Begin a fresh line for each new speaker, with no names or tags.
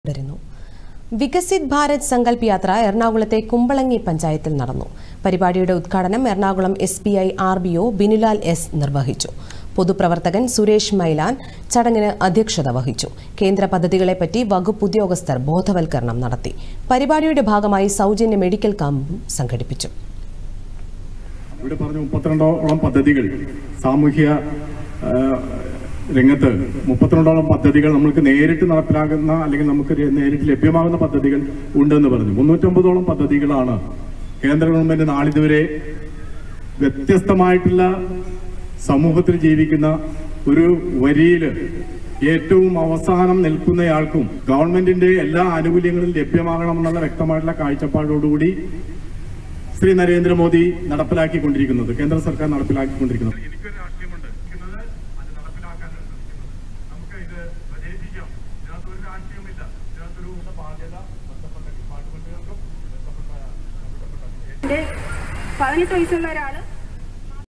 തുടരുന്നു. വികസിത് ഭാരത് സങ്കൽപ് യാത്ര എറണാകുളത്തെ കുമ്പളങ്ങി പഞ്ചായത്തിൽ നടന്നു. പരിപാടിയുടെ ഉദ്ഘാടനം Ernakulam SBI RBO Binulal S നിർവഹിച്ചു. പൊതുപ്രവർത്തകൻ സുരേഷ് മൈലാൻ ചടങ്ങിന് അധ്യക്ഷത വഹിച്ചു. കേന്ദ്ര പദ്ധതികളെപ്പറ്റി വകുപ്പ് ഉദ്യോഗസ്ഥർ ബോധവൽക്കരണം നടത്തി. പരിപാടിയുടെ ഭാഗമായി സൗജന്യ മെഡിക്കൽ ക്യാമ്പും സംഘടിപ്പിച്ചു.
ഇവിടെ പറഞ്ഞ 32ഓളം പദ്ധതികൾ സാമൂഹ്യ രംഗത്ത് 32ഓളം പദ്ധതികൾ നമുക്ക് നേരിട്ട് നടപ്പിലാകുന്ന അല്ലെങ്കിൽ നമുക്ക് നേരിട്ട് ലഭ്യമാകുന്ന പദ്ധതികൾ ഉണ്ടെന്ന് പറഞ്ഞു. 350ഓളം പദ്ധതികളാണ് കേന്ദ്ര ഗവൺമെന്റ് നാളിതുവരെ വ്യത്യസ്തമായിട്ടുള്ള സമൂഹത്തിൽ ജീവിക്കുന്ന ഒരു വരിയിൽ ഏറ്റവും അവസാനം നിൽക്കുന്നയാൾക്കും ഗവൺമെന്റിന്റെ എല്ലാ ആനുകൂല്യങ്ങളും ലഭ്യമാകണമെന്നുള്ള വ്യക്തമായിട്ടുള്ള കാഴ്ചപ്പാടോടുകൂടി ശ്രീ നരേന്ദ്രമോദി നടപ്പിലാക്കിക്കൊണ്ടിരിക്കുന്നത്, കേന്ദ്ര സർക്കാർ നടപ്പിലാക്കിക്കൊണ്ടിരിക്കുന്നത്.
പതിനെട്ട് വയസ്സുള്ള ഒരാൾ